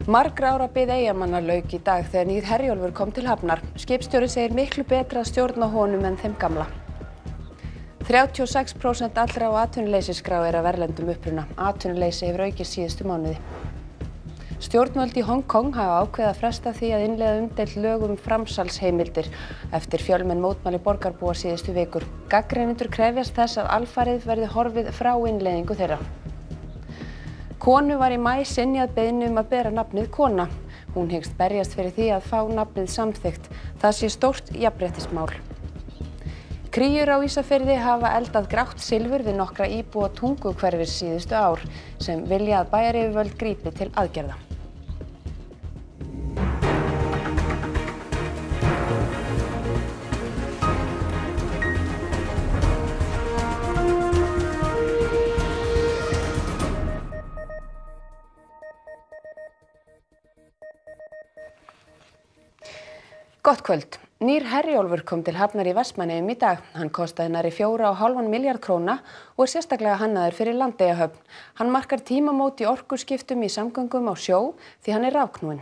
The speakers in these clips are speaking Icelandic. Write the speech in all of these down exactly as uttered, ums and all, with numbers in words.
Margra ára bið Eyjamanna lauk í dag þegar nýr Herjólfur kom til hafnar. Skipstjóri segir miklu betra að stjórna honum en þeim gamla. þrjátíu og sex prósent allra á atvinnuleysisskrá er af erlendum uppruna. Atvinnuleysi hefur aukist síðustu mánuði. Stjórnvöld í Hong Kong hafa ákveðið að fresta því að innleiða umdeild lög um framsalsheimildir eftir fjölmenn mótmæli borgarbúa síðustu vikur. Gagnrýnendur krefjast þess að alfarið verði horfið frá innleiðingu þeirra. Konu var í maí synjað beiðni um að bera nafnið Kona. Hún hyggst berjast fyrir því að fá nafnið samþykkt. Það sé stórt jafnréttismál. Kríur á Ísafirði hafa eldað grátt silfur við nokkra íbúa Tunguhverfis síðustu ár sem vilja að bæjaryfirvöld grípi til aðgerða. Gott kvöld. Nýr Herjólfur kom til hafnar í Vestmannaeyjum í dag. Hann kostaði nærri fjóra og hálfan milljarð króna og er sérstaklega hannaður fyrir Landeyjahöfn. Hann markar tímamót í orkuskiptum í samgöngum á sjó því hann er rafknúinn.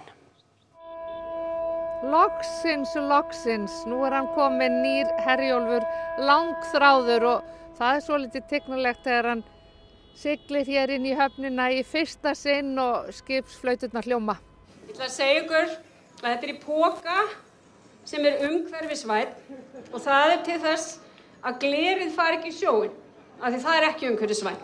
Loksins, loksins. Nú er hann kominn nýr Herjólfur, langþráður og það er svolítið tignulegt þegar hann siglir hér inn í höfnina í fyrsta sinn og skipsflauturnar hljóma. Ég ætla að segja ykkur að þetta er í poka sem er umhverfisvænn og það er til þess að glerið fari ekki í sjóinn, af því það er ekki umhverfisvænt.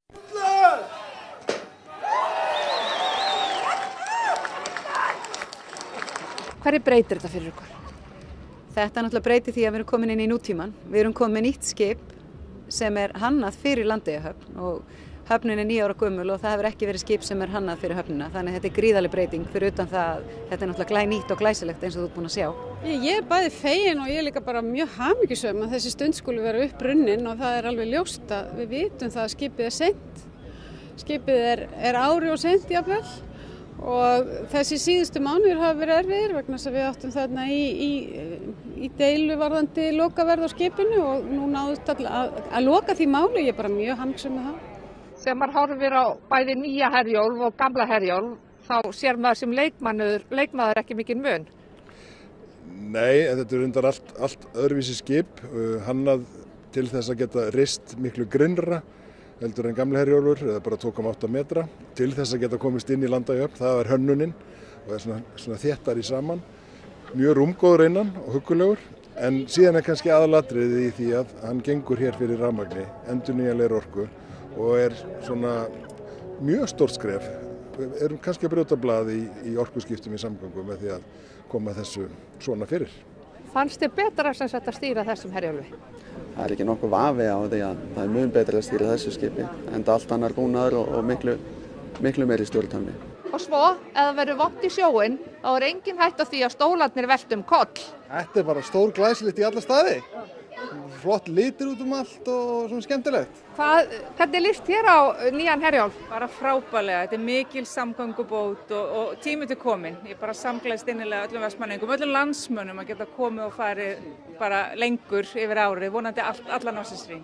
Hverju breytir þetta fyrir ykkur? Þetta náttúrulega breytir því að við erum komin inn í nútíman. Við erum komin með nýtt skip sem er hannað fyrir Landeyjahöfn og höfnin er níu ára gömul og það hefur ekki verið skip sem er hannað fyrir höfnina. Þannig að þetta er gríðarleg breyting fyrir utan það að þetta er náttúrulega glænýtt og glæsilegt eins og þú ert búin að sjá. Ég er bæði fegin og ég er líka bara mjög hamingjusöm að þessi stund skuli vera upprunnin og það er alveg ljóst að við vitum það að skipið er seint. Skipið er, er ári og seint jafnvel og þessi síðustu mánuðir hafa verið erfiðir vegna þess að við áttum þarna í, í, í deilu varðandi lokaverð á skipinu og nú náðust að, að, að loka því máli. Ég er bara mjög hamingjusöm með það. Þegar maður horfir á bæði nýja Herjólf og gamla Herjólf, þá sér maður sem leikmaður, leikmaður ekki mikinn mun. Nei, þetta er undar allt, allt öðruvísi skip, uh, hannað til þess að geta rist miklu grynnra heldur en gamla Herjólfur, eða bara tvö komma átta metra, til þess að geta komist inn í Landeyjahöfn. Það er hönnunin og er svona, svona þéttari saman, mjög rúmgóður innan og huggulegur. En síðan er kannski aðalatriðið í því að hann gengur hér fyrir rafmagni, endurnýjanlegri orku, og er svona mjög stórt skref. Við erum kannski að brjóta blað í, í orkuskiptum í samgöngum með því að koma þessu svona fyrir. Fannst þið betra sem þetta stýra þessum Herjólfi? Það er ekki nokkuð vafi á því að það er mjög betra að stýra þessu skipi, enda allt annar búnaður og, og miklu, miklu meiri stjórntækni. Og svo, ef það verður vont í sjóinn, þá er engin hætt á því að stólarnir velta um koll. Þetta er bara stór glæsilegt í alla staði. Flott litur út um allt og svona skemmtilegt. Hvað, hvernig líst þér á nýjan Herjólf? Bara frábærlega, þetta er mikil samgöngubót og, og tími til komin. Ég bara samgleðst innilega öllum vestmanningum, öllum landsmönnum að geta komið og farið bara lengur yfir árið, vonandi all, allan ársins hring.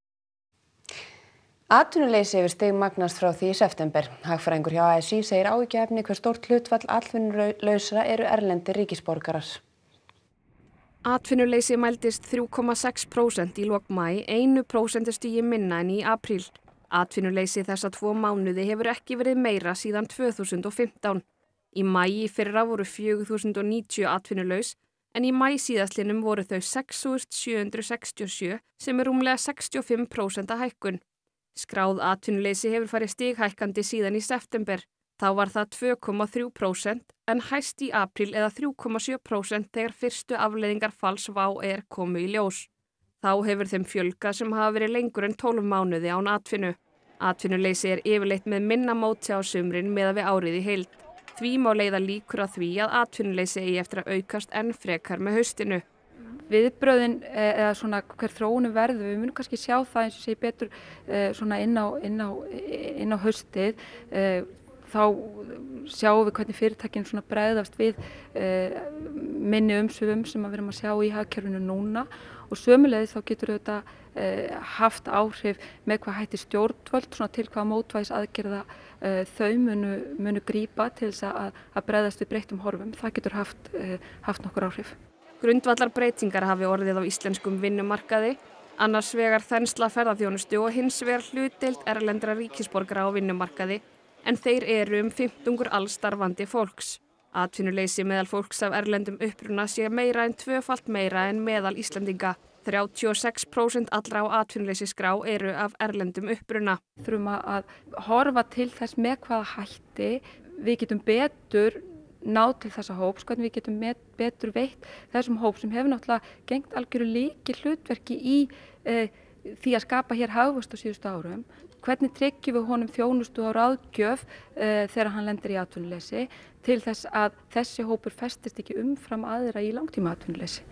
Atvinnuleysi hefur stigmagnast frá því í september. Hagfræðingur hjá A S í segir áhyggjuefni hve stórt hlutfall atvinnulausra eru erlendir ríkisborgarar. Atvinnuleysi mældist þrjú komma sex prósent í lok maí, einu prósentustigi minna en í apríl. Atvinnuleysi þessa tvo mánuði hefur ekki verið meira síðan tvö þúsund og fimmtán. Í maí í fyrra voru fjögur þúsund og níutíu atvinnulaus, en í maí síðastlinnum voru þau sex þúsund sjö hundruð sextíu og sjö sem er rúmlega sextíu og fimm prósent hækkun. Skráð atvinnuleysi hefur farið stighækkandi síðan í september. Þá var það tvö komma þrjú prósent en hæst í apríl eða þrjú komma sjö prósent þegar fyrstu afleiðingar falls WOW air komu í ljós. Þá hefur þeim fjölgað sem hafa verið lengur en tólf mánuði án atvinnu. Atvinnuleysi er yfirleitt með minna móti á sumrin meðan við árið í heild. Því má leiða líkur að því að atvinnuleysi eigi eftir að aukast enn frekar með haustinu. Viðbrögðin eða svona hver þróunin verður, við munum kannski sjá það eins og sé betur svona inn á, inn á, inn á haustið. Þá sjáum við hvernig fyrirtækin svona bregðast við uh, minni umsvifum sem við erum að sjá í hagkerfinu núna og sömuleiðis þá getur þetta uh, haft áhrif með hvað hætti stjórnvöld svona til hvað mótvægis aðgerða uh, þau munu, munu grípa til þess að, að bregðast við breyttum horfum. Það getur haft, uh, haft nokkur áhrif. Grundvallar breytingar hafi orðið á íslenskum vinnumarkaði, annars vegar þensla ferðaþjónustu og hins vegar hlutdeild erlendra ríkisborgara á vinnumarkaði, en þeir eru um fimmtungur alls starfandi fólks. Atvinnuleysi meðal fólks af erlendum uppruna sé meira en tvöfalt meira en meðal Íslendinga. þrjátíu og sex prósent allra á atvinnuleysisskrá eru af erlendum uppruna. Þurfum að horfa til þess með hvaða hætti við getum betur náð til þessa hóps, hvernig við getum betur veitt þessum hóp sem hefur náttúrulega gegnt algjöru lykil hlutverki í e, því að skapa hér hagvöxt á síðustu árum. Hvernig tryggjum við honum þjónustu og ráðgjöf uh, þegar hann lendir í atvinnuleysi til þess að þessi hópur festist ekki umfram aðra í langtíma atvinnuleysi.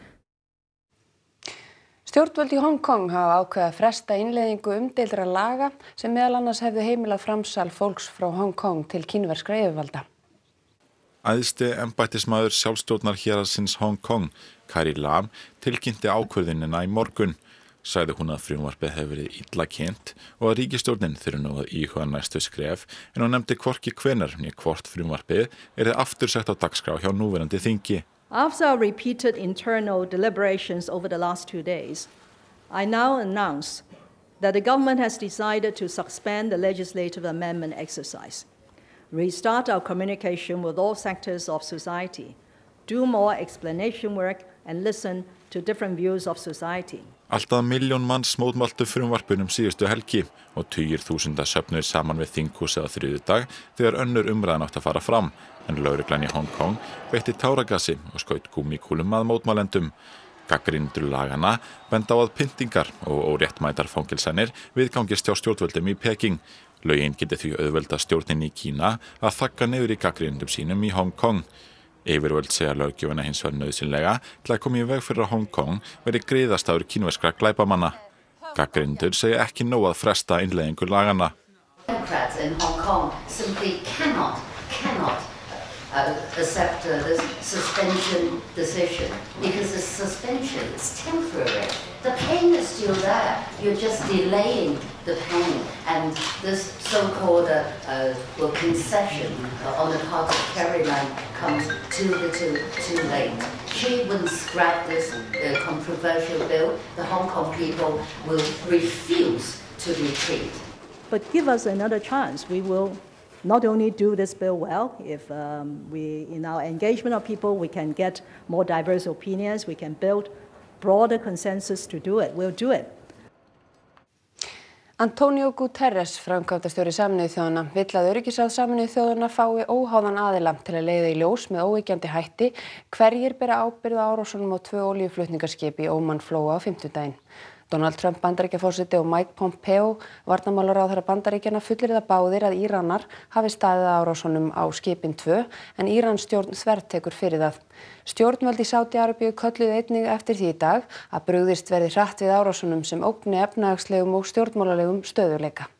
Stjórnvöld í Hong Kong hafa ákveðið að fresta innleiðingu umdeildra laga sem meðal annars hefðu heimilað framsal fólks frá Hong Kong til kínverskra yfirvalda. Æðsti embættismaður sjálfstjórnar héraðsins Hong Kong, Carrie Lam, tilkynnti ákvörðunina í morgun. Sagði hún að frumvarpið hefur verið illa kynnt og að ríkisstjórnin þurfi nú að íhuga næstu skref, en hún nefndi hvorki hvenær né hvort frumvarpið yrði aftur sett á dagskrá hjá núverandi þingi. After our repeated internal deliberations over the last two days, I now announce that the government has decided to suspend the legislative amendment exercise, restart our communication with all sectors of society, do more explanation work and listen to different views of society. Alltaf milljón manns mótmæltu frumvarpinu um síðustu helgi og tugir þúsunda söfnuðu saman við þinghúsið á þriðjudag þegar önnur umræðan átti að fara fram, en lögreglan í Hong Kong beitti táragasi og skaut gúmmíkúlum að mótmælendum. Gagnrýnendur laganna benda á að pyntingar og óréttmætar fangelsanir viðgangist hjá stjórnvöldum í Peking. Lögin geti því auðvelda stjórninni í Kína að þagga niður í gagnrýnendum sínum í Hong Kong. Yfirvöld segja löggjöfina hins vegar nauðsynlega til að koma í veg fyrir að Hong Kong verði griðastaður kínverskra glæpamanna. Gagnrýnendur segja ekki nóg að fresta innleiðingu laganna. Democrats in Hong Kong simply cannot, cannot uh, accept uh, this suspension decision because the suspension is temporary. The pain is still there. You're just delaying the pain, and this so-called uh, uh, well, concession uh, on the part of Carrie Lam comes too little, too late. She wouldn't scrap this uh, controversial bill. The Hong Kong people will refuse to retreat. But give us another chance. We will not only do this bill well, if um, we, in our engagement of people, we can get more diverse opinions, we can build broader consensus to do it. We'll do it. Antonio Guterres, framkvæmdastjóri Sameinuðu þjóðanna, vill að öryggisráð Sameinuðu þjóðanna fái óháðan aðila til að leiða í ljós með óyggjandi hætti hverjir bera ábyrgð á árásunum á tvö olíuflutningaskip í Ómanflóa á fimmtudaginn. Donald Trump Bandaríkjaforseti og Mike Pompeo, varnarmálaráðherra Bandaríkjanna, fullyrða báðir að Íranar hafi staðið að árásunum á skipin tvö, en Íransstjórn þvertekur fyrir það. Stjórnvöld í Sádi-Arabíu kölluðu einnig eftir því í dag að brugðist verði hratt við árásunum sem ógni efnahagslegum og stjórnmálalegum stöðugleika.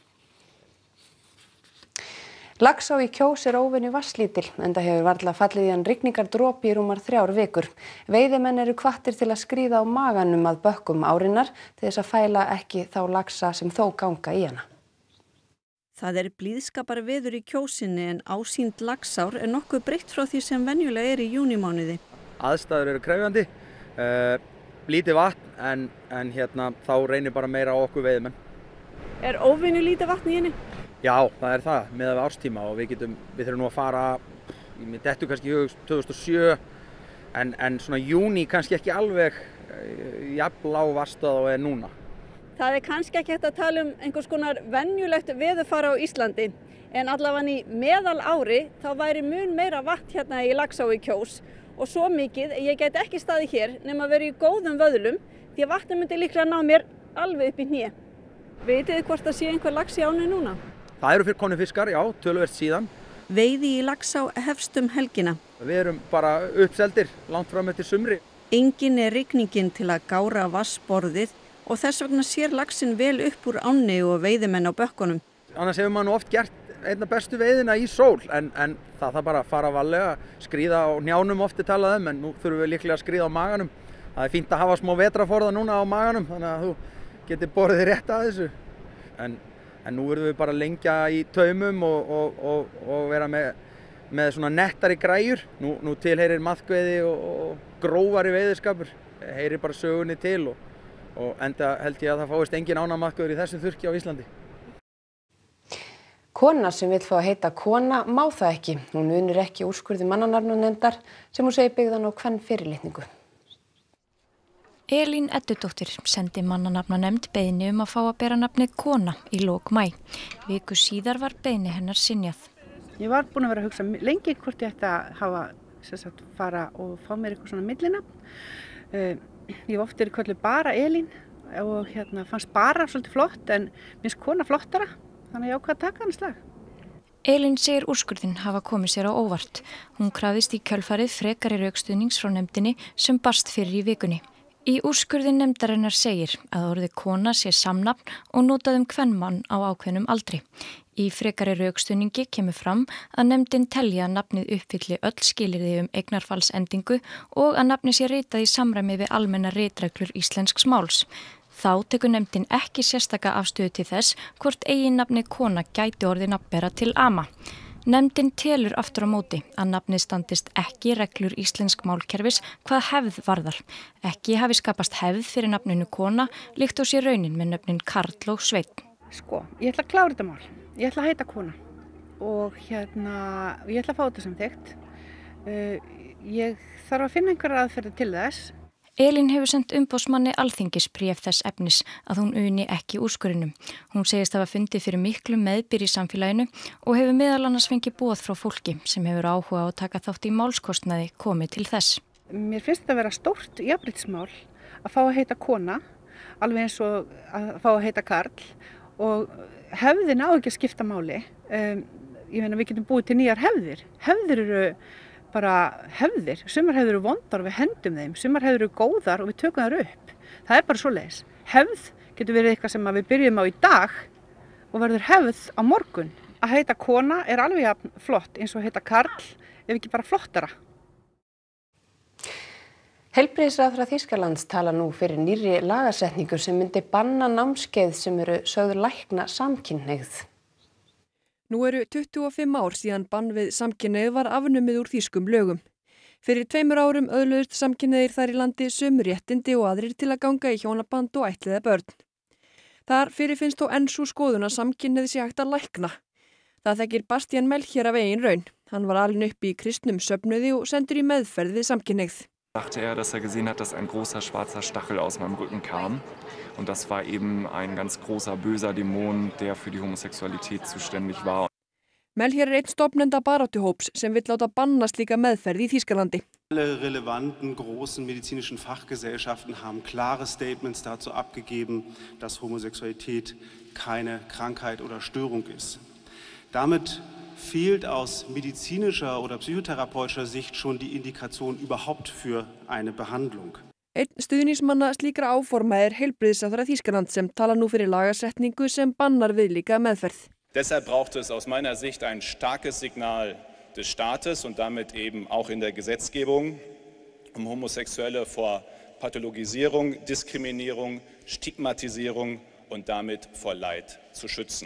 Laxá í Kjós er óvenju vatnslítil, enda hefur varla fallið í hann rigningardropi í rúmar þrjár vikur. Veiðimenn eru hvattir til að skríða á maganum að bökkum árinnar til þess að fæla ekki þá laxa sem þó ganga í hana. Það er blíðskapar veður í Kjósinni en ásýnd Laxár er nokkuð breytt frá því sem venjulega er í júnímánuði. Aðstæður eru krefjandi, uh, lítið vatn en, en hérna, þá reynir bara meira á okkur veiðimenn. Er óvenju lítið vatn í henni? Já, það er það, miðað við árstíma og við getum, við þurfum nú að fara, ég dettur kannski í hug tvö þúsund og sjö, en, en svona júní kannski ekki alveg jafn lág vatnsstaða og er núna. Það er kannski ekki hægt að tala um einhvers konar venjulegt veðurfar á Íslandi, en allavega í meðal ári þá væri mun meira vatn hérna í Laxá í Kjós og svo mikið, ég get ekki staðið hér nema að vera í góðum vöðlum því að vatnið myndi líklega ná mér alveg upp í hné. Vitið þið hvort það sé einhver lax í ánni núna? Það eru fyrir konur fiskar, já, töluvert síðan. Veiði í Laxá hefst um helgina. Við erum bara uppseldir langt fram eftir sumri. Engin er rigningin til að gára vatnsborðið og þess vegna sér laxinn vel upp úr ánni og veiðimenn á bökkunum. Annars hefur maður oft gert einna bestu veiðina í sól, en, en það þarf bara að fara varlega, skríða á njánum oft er talað um, en nú þurfum við líklega að skríða á maganum það er fínt að hafa smá vetraforða núna á maganum þannig að þú getur borðið rétt að þessu. En, en nú verðum við bara að lengja í taumum og, og, og, og vera með, með svona nettari græjur. Nú, nú tilheyrir maðkveiði og, og grófari veiðiskapur, heyrir bara sögunni til og, og enda held ég að það fáist engin ánamaðkveiður í þessum þurrki á Íslandi. Kona sem vill fá að heita kona má það ekki. Hún unir ekki úrskurði mannanafnanefndar sem hún segir byggðan á kvenfyrirlitningu. Elín Eddudóttir sendi mannanafnanefnd beiðni um að fá að bera nafnið kona í lok maí. Viku síðar var beiðni hennar synjað. Ég var búin að vera að hugsa lengi hvort ég ætti að hafa, sem sagt, fara og fá mér eitthvað svona millinafn. Uh, ég var oft verið kölluð bara Elín og hérna fannst bara svolítið flott en minnst kona flottara, þannig að ég ákvað að taka hann slag. Elín segir úrskurðin hafa komið sér á óvart. Hún krafðist í kjölfarið frekari rökstuðnings frá nefndinni sem barst fyrir í vikunni. Í úrskurði nefndarinnar segir að orðið kona sé samnafn og notað um kvenmann á ákveðnum aldri. Í frekari rökstuðningi kemur fram að nefndin telji að nafnið uppfylli öll skilyrði um eignarfallsendingu og að nafnið sé ritað í samræmi við almennar ritreglur íslensks máls. Þá tekur nefndin ekki sérstaka afstöðu til þess hvort eiginnafnið kona gæti orðið nafnbera til ama. Nefndin telur aftur á móti að nafnið standist ekki reglur íslensk málkerfis hvað hefð varðar. Ekki hafi skapast hefð fyrir nafninu kona líkt og sé raunin með nöfnin Karl og Sveinn. Sko, ég ætla að klára þetta mál. Ég ætla að heita kona og hérna, ég ætla að fá þetta sem þekkt. Uh, ég þarf að finna einhverja aðferði til þess. Elín hefur sendt umboðsmanni Alþingis bréf þess efnis að hún uni ekki úrskurðinum. Hún segist hafa fundið fyrir miklu meðbyr í samfélaginu og hefur meðal annars fengið boð frá fólki sem hefur áhuga á að taka þátt í málskostnaði komið til þess. Mér finnst þetta að vera stórt jafnréttismál að fá að heita kona, alveg eins og að fá að heita karl og hefðin á ekki að skipta máli. Um, ég meina við getum búið til nýjar hefðir. Hefðir eru bara hefðir, sumar hefðir eru vondar og við hendum þeim, sumar hefðir eru góðar og við tökum þær upp. Það er bara svoleiðis. Hefð getur verið eitthvað sem við byrjum á í dag og verður hefð á morgun. Að heita kona er alveg jafn flott eins og að heita karl ef ekki bara flottara. Heilbrigðisráðherra Þýskalands tala nú fyrir nýrri lagasetningu sem myndi banna námskeið sem eru sögð lækna samkynhneigð. Nú eru tuttugu og fimm ár síðan bann við samkynhneigð var afnumið úr þýskum lögum. Fyrir tveimur árum öðluðust samkynhneigðir þar í landi sömu réttindi og aðrir til að ganga í hjónaband og ættleiða börn. Þar fyrirfinnst þó enn sú skoðun að samkynhneigð sé hægt að lækna. Það þekkir Bastian Melchior af eigin raun. Hann var alinn upp í kristnum söfnuði og sendur í meðferð við samkynhneigð. Dachte er, dass er gesehen hat, dass ein großer schwarzer Stachel aus meinem Rücken kam. Und das war eben ein ganz großer böser Dämon, der für die Homosexualität zuständig war. Melchior er einn stofnenda baráttuhóps sem vill láta banna slíka meðferð í Þýskalandi. Alle relevanten großen medizinischen Fachgesellschaften haben klare Statements dazu abgegeben, dass Homosexualität keine Krankheit oder Störung ist. Damit fehlt aus medizinischer oder psychotherapeutischer Sicht schon die Indikation überhaupt für eine Behandlung. Einn stuðningsmanna slíkra áforma er heilbrigðisráðherra Þýskalands sem tala nú fyrir lagasetningu sem bannar viðlíka meðferð. Deshalb braucht es aus meiner Sicht ein starkes Signal des Staates und damit eben auch in der Gesetzgebung, um Homosexuelle vor Pathologisierung, Diskriminierung, Stigmatisierung und damit vor Leid zu schützen.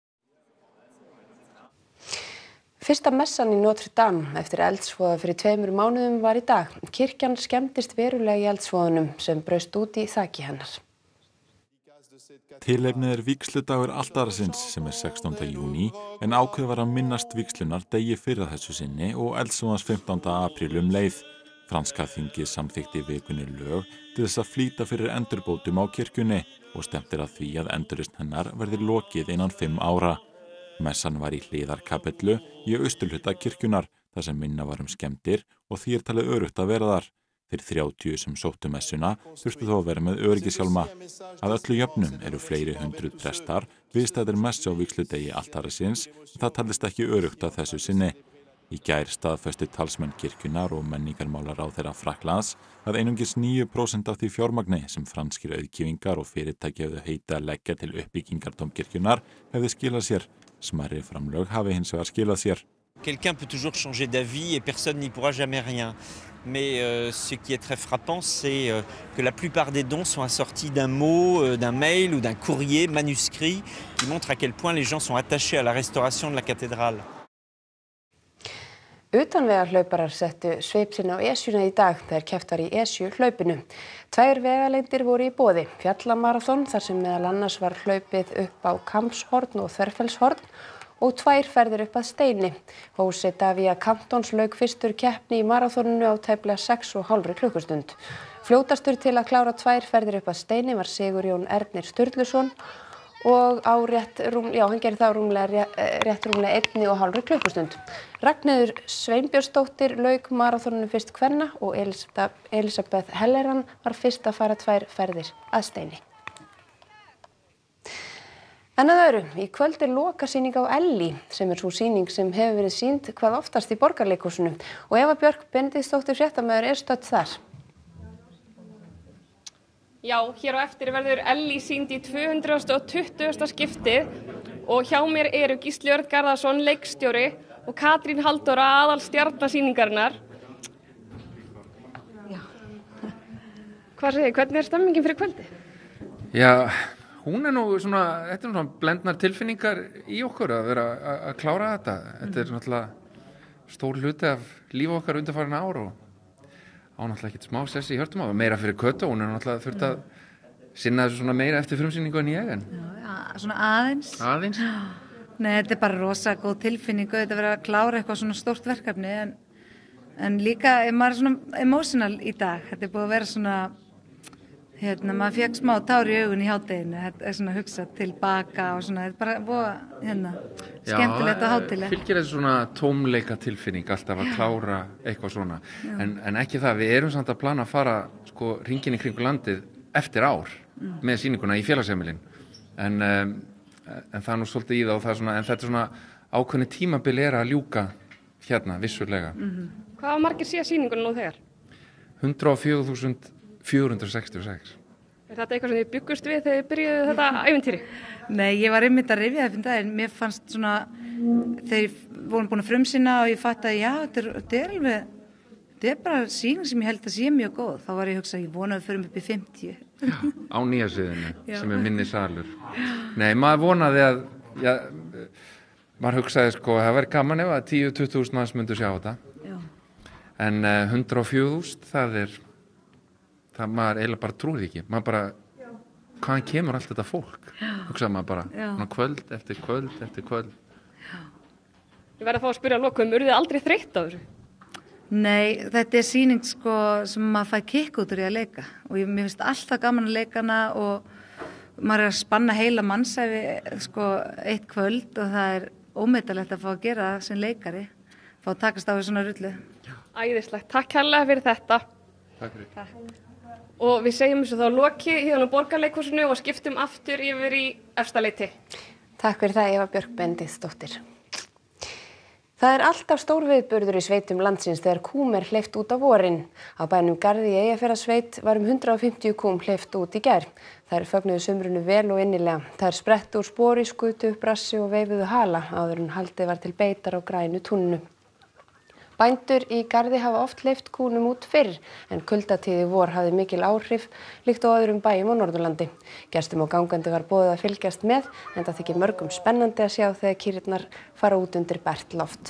Fyrsta messan í Notre Dame eftir eldsvoða fyrir tveimur mánuðum var í dag. Kirkjan skemmdist verulega í eldsvoðunum sem braust út í þaki hennar. Tilefnið er vígsludagur altarasins sem er sextánda júní en ákveðið var að minnast vígslunar degi fyrir þessu sinni og eldsvoðans fimmtánda apríl um leið. Franska þingið samþykkti í vikunni lög til þess að flýta fyrir endurbótum á kirkjunni og stefnir að því að endurreisn hennar verði lokið innan fimm ára. Messan var í hliðarkapellu í austurhluta kirkjunar þar sem minna var um skemmdir og því er talið öruggt að vera þar. Þeir þrjátíu sem sóttu messuna þurftu þó að vera með öryggishjálma. Að öllu jöfnum eru fleiri hundruð prestar viðstæðir messu á vígsludegi altarisins en það talist ekki öruggt að þessu sinni. Í gær staðfestu talsmenn kirkjunar og menningarmálaráðherra Frakklands að einungis níu prósent af því fjármagni sem franskir auðkýfingar og fyrirtæki hefðu heitið að leggja til uppbyggingar dómkirkjunar hefði skilað sér. Smærri framlög hafi hins vegar skilað sér. Quelqu'un peut toujours changer d'avis et personne n'y pourra jamais rien. Mais euh, ce qui est très frappant, c'est euh, que la plupart des dons sont assortis d'un mot, euh, d'un mail ou d'un courrier manuscrit qui montre à quel point les gens sont attachés à la restauration de la cathédrale. Utanvegarhlauparar settu svip sinn á Esjuna í dag þegar keppt var í Esju hlaupinu. Tvær vegalengdir voru í boði, fjallamaraþon þar sem meðal annars var hlaupið upp á Kambshorn og Þverfellshorn og tvær ferðir upp að Steini. Jose Davia Cantons lauk fyrstur keppni í maraþoninu á tæplega sex og hálfri klukkustund. Fljótastur til að klára tvær ferðir upp að Steini var Sigurjón Ernir Sturluson og á rétt rúm, já, hann gerði það rúmlega rétt rúmlega einni og hálfri klukkustund. Ragnheiður Sveinbjörnsdóttir lauk maraþoninu fyrst kvenna og Elisabeth Helleran var fyrst að fara tvær ferðir að Steini. En að öðru, í kvöld er lokasýning á Ellý, sem er sú sýning sem hefur verið sýnd hvað oftast í Borgarleikhúsinu og Eva Björk Benediktsdóttir fréttamaður er stödd þar. Já, hér á eftir verður Ellý sýnd í tvö hundruð og tuttugu skiptið og hjá mér eru Gísli Örn Garðarsson, leikstjóri og Katrín Halldóra, aðalstjarna sýningarinnar. Já. Hvað segir, hvernig er stemmingin fyrir kvöldi? Já, hún er nú svona, þetta er svona blendnar tilfinningar í okkur að vera að klára þetta. Þetta er náttúrulega stór hluti af lífi okkar undanfarin ár og á náttúrulega ekkert smá sessi í hjörtum á, meira fyrir Kötu, hún er náttúrulega þurft að sinna þessu svona meira eftir frumsýningu en ég en. Já, svona aðeins. Aðeins? Nei, þetta er bara rosa góð tilfinningu, þetta verið að klára eitthvað svona stórt verkefni en, en líka er maður svona emotional í dag, þetta er búið að vera svona, hérna, maður fekk smá tár í augun í hádeginu, þetta er svona að hugsa tilbaka og svona, þetta er bara búið, hérna, skemmtilegt og hátilegt. Já, fylgir þessu svona tómleika tilfinning alltaf að klára eitthvað svona, en, en ekki það, við erum samt að plana að fara sko hringinn í kringu landið eftir ár mm. með sýninguna í félagsheimilin, en, um, en það er nú svolítið í það og það er svona, en þetta er svona ákveðni tímabil er að ljúka hérna, vissulega. Mm-hmm. Hvað margir sé sýninguna nú þegar? hundrað og fjögur þúsund fjögur hundruð sextíu og sex. Er þetta eitthvað sem þið byggust við þegar þið byrjuðu þetta ævintýri? Nei, ég var einmitt að rifja það fyrir daginn. Mér fannst svona, þegar vorum búin að frumsýna og ég fatt að já, þetta er, þetta er alveg, þetta er bara sýning sem ég held að sé mjög góð. Þá var ég að hugsa að ég vona að við förum upp í fimmtíu. Já, á nýja sviðinu, sem er minni salur. Nei, maður vonaði að, já, maður hugsaði sko, það væri gaman ef að tíu til tuttugu þúsund manns myndu sjá þetta. Já. En uh, hundrað og fjögur þúsund, það er, það maður eiginlega bara trúið ekki, maður bara, já. Hvaðan kemur allt þetta fólk, hugsaði maður bara, svona kvöld eftir kvöld eftir kvöld. Já. Ég verði að fá að spyrja að lokum, eruð þið aldrei þreytt á þessu? Nei, þetta er sýning sko sem maður fær kikk út úr í að leika og ég, mér finnst alltaf gaman að leika hana og maður er að spanna heila mannsæfi sko eitt kvöld og það er ómetanlegt að fá að gera það sem leikari, fá að takast á við svona rullu. Æðislegt, takk kærlega fyrir þetta. Takk fyrir. Takk. Og við segjum þessu þá loki hérna á Borgarleikhúsinu og skiptum aftur yfir í Efstaleiti. Takk fyrir það, Eva Björk Benediktsdóttir. Það er alltaf stór viðburður í sveitum landsins þegar kúm er hleypt út á vorin. Á bænum Garði í Eyjafjarðarsveit var um hundrað og fimmtíu kúm hleypt út í gær. Þær fögnuðu sumrinu vel og innilega. Þær sprettu úr spori, skutu upp rassi og veifuðu hala áður en haldið var til beitar á grænu túninu. Bændur í Garði hafa oft hleypt kúnum út fyrr en kuldatíð í vor hafði mikil áhrif líkt á öðrum bæjum á Norðurlandi. Gestum og gangandi var boðið að fylgjast með en það þykir mörgum spennandi að sjá þegar kýrnar fara út undir bert loft.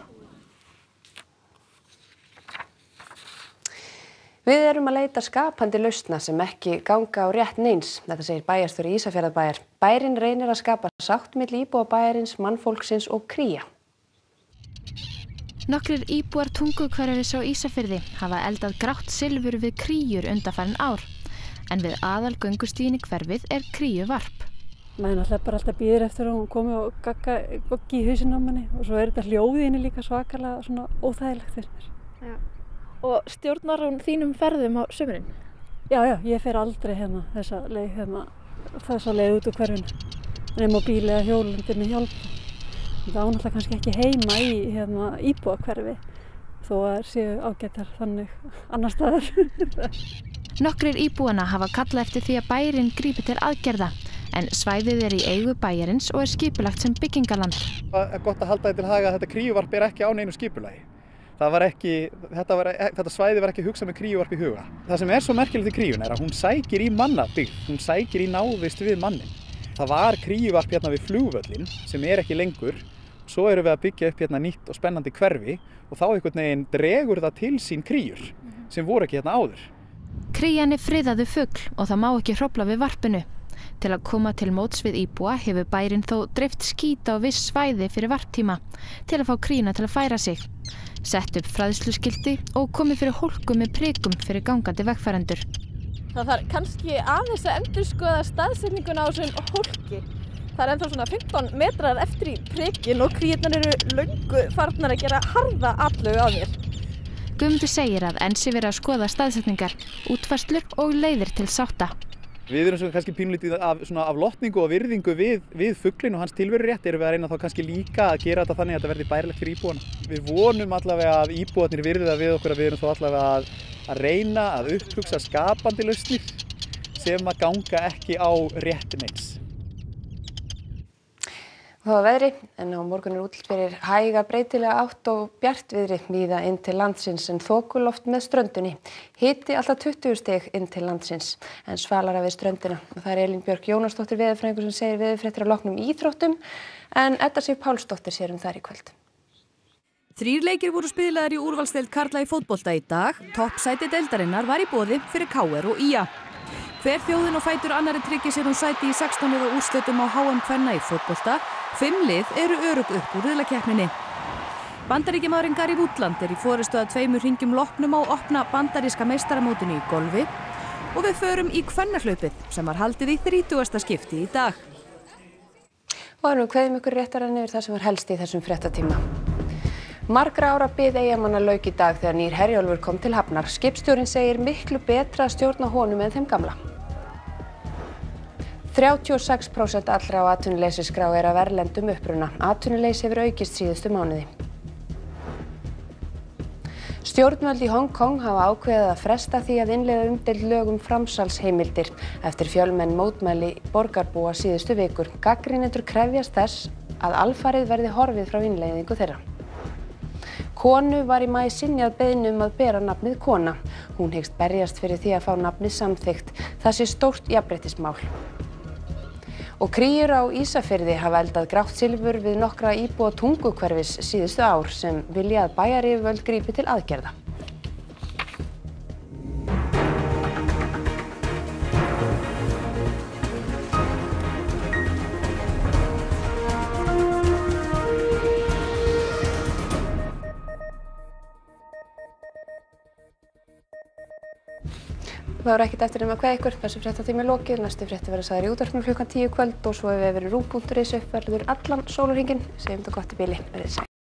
Við erum að leita skapandi lausna sem ekki ganga á rétt neins, þetta segir bæjarstjóri Ísafjarðarbæjar. Bærinn reynir að skapa sátt milli íbúa bæjarins, mannfólksins og kría. Nokkrir íbúar Tunguhverfis á Ísafirði hafa eldað grátt silfur við kríur undanfarin ár, en við aðalgöngustíðin í hverfið er kríuvarp. Maður náttúrulega bara alltaf bíður eftir að hún komi og gagga goggi í hausinn á manni og svo er þetta hljóðið inni líka svakalega svona óþægilegt fyrir mér. Já. Og stjórnar hún þínum ferðum á sumrin? Já, já, ég fer aldrei hérna þessa leið, hérna, þessa leið út úr hverfinu, nema á bíli eða hjólandi með hjálp. Það á náttúrulega kannski ekki heima í hérna, íbúakverfi þó að séu ágætar þannig annar staðar. Nokkrir íbúana hafa kallað eftir því að bærinn grípi til aðgerða en svæðið er í eigu bæjarins og er skipulagt sem byggingaland. Það er gott að halda því til haga að þetta kríuvarp er ekki á neinu skipulagi. Það var ekki, þetta, var, þetta svæði var ekki hugsað með kríuvarp í huga. Það sem er svo merkilegt í kríun er að hún sækir í mannabyggð, hún sækir í návist við mannin. Það var kríuvarp hérna við flugvöllin sem er ekki lengur. Svo erum við að byggja upp hérna nýtt og spennandi hverfi og þá einhvern veginn dregur það til sín kríur sem voru ekki hérna áður. Krían er friðaður fugl og það má ekki hrófla við varpinu. Til að koma til móts við íbúa hefur bærinn þó dreift skít á viss svæði fyrir varptíma til að fá kríuna til að færa sig. Sett upp fræðsluskilti og komið fyrir hólku með prikum fyrir gangandi vegfarendur. Það þarf kannski aðeins að endurskoða staðsetninguna á þessum hólki. Það er ennþá svona fimmtán metrar eftir í prikin og kríurnar eru löngu farnar að gera harða atlögu á mér. Guðmundur segir að enn sé verið að skoða staðsetningar, útfærslur og leiðir til sátta. Við erum kannski pínulítið af, af lotningu og virðingu við, við fuglinn og hans tilverurétt erum við að reyna þá kannski líka að gera þetta þannig að þetta verði bærilegt fyrir íbúana. Við vonum allavega að íbúarnir virði það við okkur að við erum þó allavega að, að reyna að upphugsa skapandi lausnir sem að ganga ekki á rétt neins. Það var veðri, en á morgun er útlit fyrir hæga breytilega átt og bjartviðri víða inn til landsins en þokuloft með ströndinni. Hiti alltaf tuttugu stig inn til landsins en svalara við ströndina. Það er Elín Björk Jónasdóttir veðurfræðingur sem segir veðurfréttir á loknum íþróttum en Edda Sif Pálsdóttir sér um þær í kvöld. Þrír leikir voru spilaðir í úrvalsdeild karla í fótbolta í dag. Toppsæti deildarinnar var í boði fyrir K R og í a. Hver þjóðin og fætur annarri tryggir sér um sæti í sextán liða úrslitum á H M kvenna í fótbolta. Fimm lið eru örugg upp úr riðlakeppninni. Bandaríkjamaðurinn Gary Woodland er í forystu að tveimur hringjum loknum á opna bandaríska meistaramótinu í golfi og við förum í kvennahlaupið sem var haldið í þrítugasta skipti í dag. Og erum við kveðum ykkur réttar en yfir það sem var helst í þessum fréttatíma. Margra ára bið Eyjamanna lauk í dag þegar nýr Herjólfur kom til hafnar. Skipstjórinn segir miklu betra að stjórna honum en þeim gamla. þrjátíu og sex prósent allra á atvinnuleysisskrá er af erlendum uppruna. Atvinnuleysi hefur aukist síðustu mánuði. Stjórnvöld í Hong Kong hafa ákveðið að fresta því að innleiða umdeild lög um framsalsheimildir eftir fjölmenn mótmæli borgarbúa síðustu vikur. Gagnrýnendur krefjast þess að alfarið verði horfið frá innleiðingu þeirra. Konu var í maí synjað beiðni um að bera nafnið Kona. Hún hyggst berjast fyrir því að fá nafnið samþykkt. Það sé stórt jafnréttismál. Og kríur á Ísafirði hafa eldað grátt silfur við nokkra íbúa Tunguhverfis síðustu ár sem vilja að bæjaryfirvöld grípi til aðgerða. Það var ekkert eftir nema hvað ykkur, þessu fréttatími er lokið, næstu frétti verða sagðar í útvarpinu klukkan tíu kvöld og svo hefur við verið rúv punktur is uppfærður allan sólarhringinn, segjum þetta gott í bili, verið sæl.